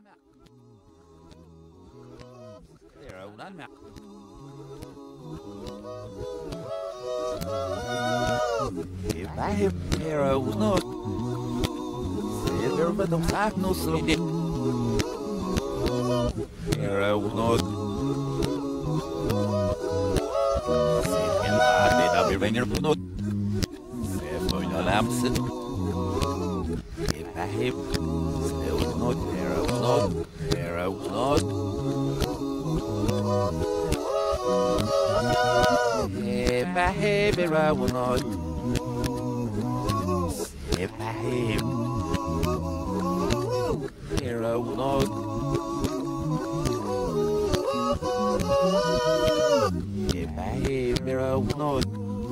If I have heroes not, silver but don't have no sleep. Heroes not. Second party that be ringer not. Seven lamps. If I have still not heroes not, heroes not. If I have heroes not. If I have hero not, if I have hero not,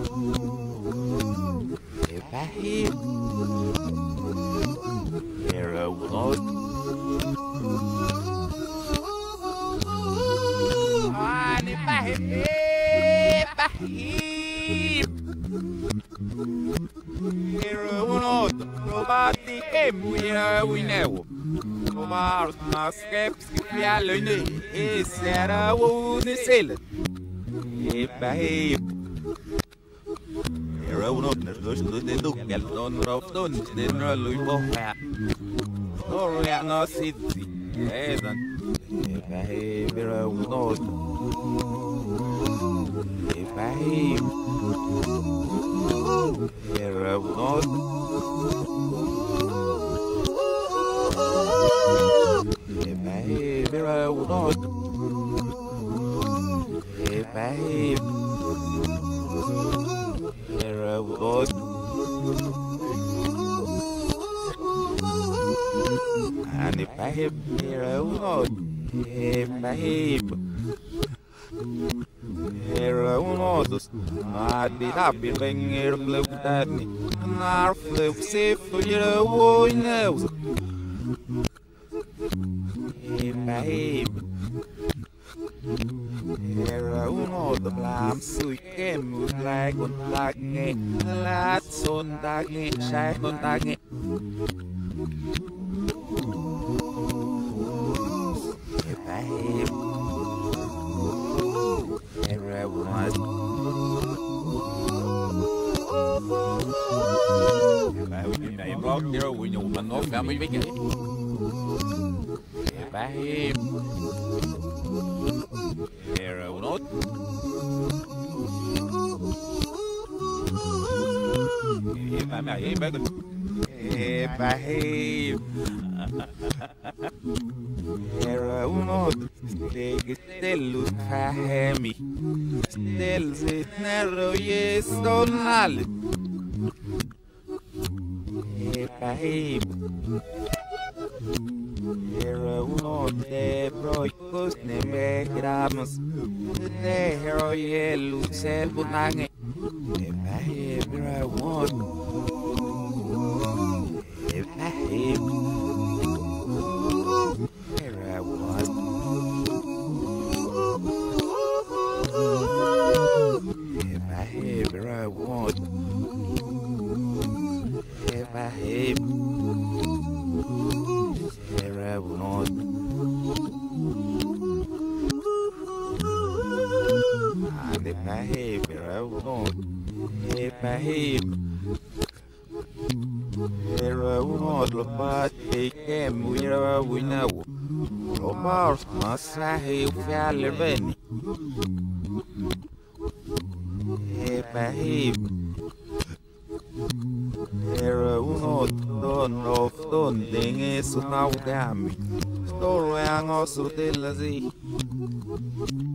if I have hero not, and if I have hero not, nobody came we know. Mars maskeps fialene será o nesel. Epa hero not nas dois do dedo que don rofton den lui boha. Ora no city edan. Epa hero not. Epa hero not. If I have hero not, if I have hero not, and if I have hero not, if I have hero not, I'd be happy when you're blue at me, and I'll flip safe for your boy knows. If I have hero not, the blam sweet game with like on taggy, lots on taggy, shine on taggy. If I have hero not, if I have block hero, we know one of family weekend. If I have hero not, if I have if I have hero not, take it still look me, still sit narrow yes on hall. If I have hero not, the broicos ne me gramos, the hero yellow self nang. If I have hero not, if I have hero not, if I have hero not, if I have hero not, and if I have hero not, if I have hero not, but they came we know. Mars must have fallen. If I have hero not, don't ding is now damn. Story ang also tell us.